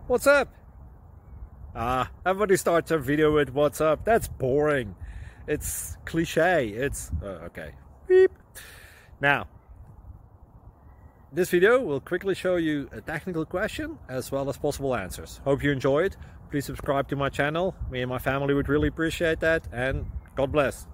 What's up? Everybody starts their video with what's up. That's boring. It's cliche. It's okay. Beep. Now, this video will quickly show you a technical question as well as possible answers. Hope you enjoy it. Please subscribe to my channel. Me and my family would really appreciate that, and God bless.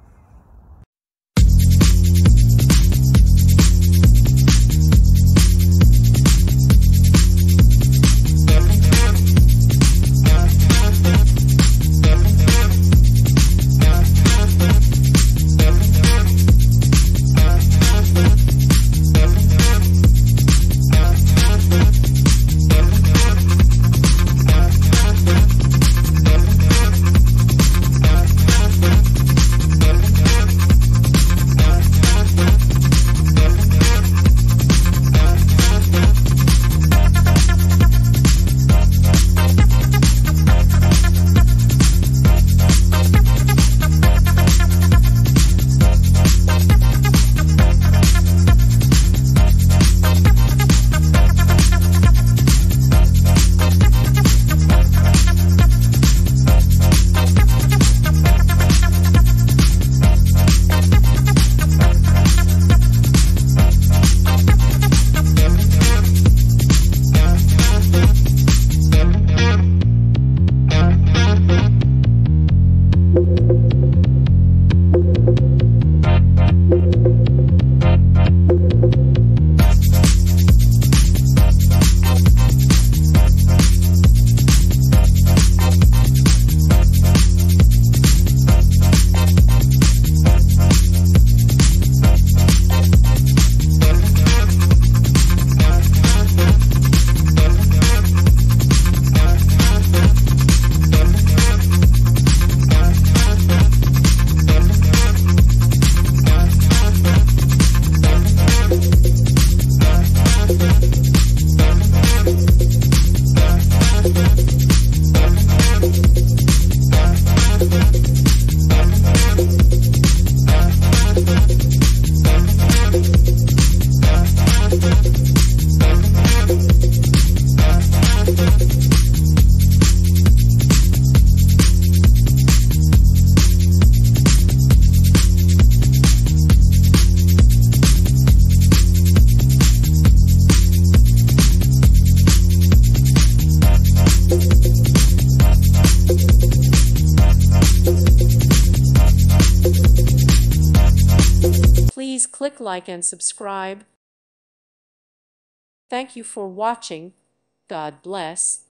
Please click like and subscribe. Thank you for watching. God bless.